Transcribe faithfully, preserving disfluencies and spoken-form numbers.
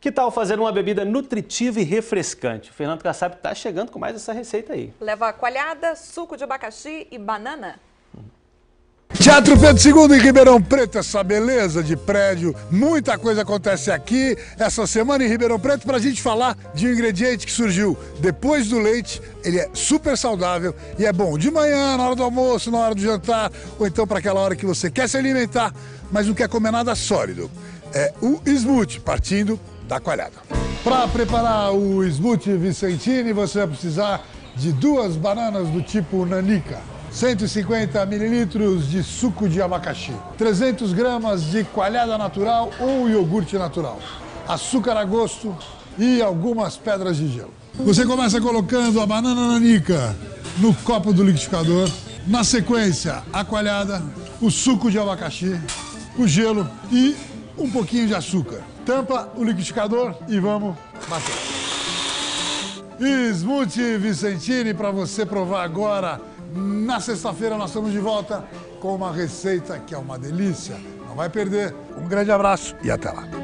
Que tal fazer uma bebida nutritiva e refrescante? O Fernando Kassab está chegando com mais essa receita aí. Leva coalhada, suco de abacaxi e banana. Teatro Pedro segundo em Ribeirão Preto, essa beleza de prédio, muita coisa acontece aqui essa semana em Ribeirão Preto para a gente falar de um ingrediente que surgiu depois do leite. Ele é super saudável e é bom de manhã, na hora do almoço, na hora do jantar, ou então para aquela hora que você quer se alimentar, mas não quer comer nada sólido. É o smoothie, partindo da coalhada. Para preparar o smoothie Vicentini, você vai precisar de duas bananas do tipo nanica, cento e cinquenta mililitros de suco de abacaxi, trezentas gramas de coalhada natural ou iogurte natural, açúcar a gosto e algumas pedras de gelo. Você começa colocando a banana nanica no copo do liquidificador, na sequência a coalhada, o suco de abacaxi, o gelo e um pouquinho de açúcar. Tampa o liquidificador e vamos bater. Smoothie Vicentini para você provar agora. Na sexta-feira nós estamos de volta com uma receita que é uma delícia. Não vai perder. Um grande abraço e até lá.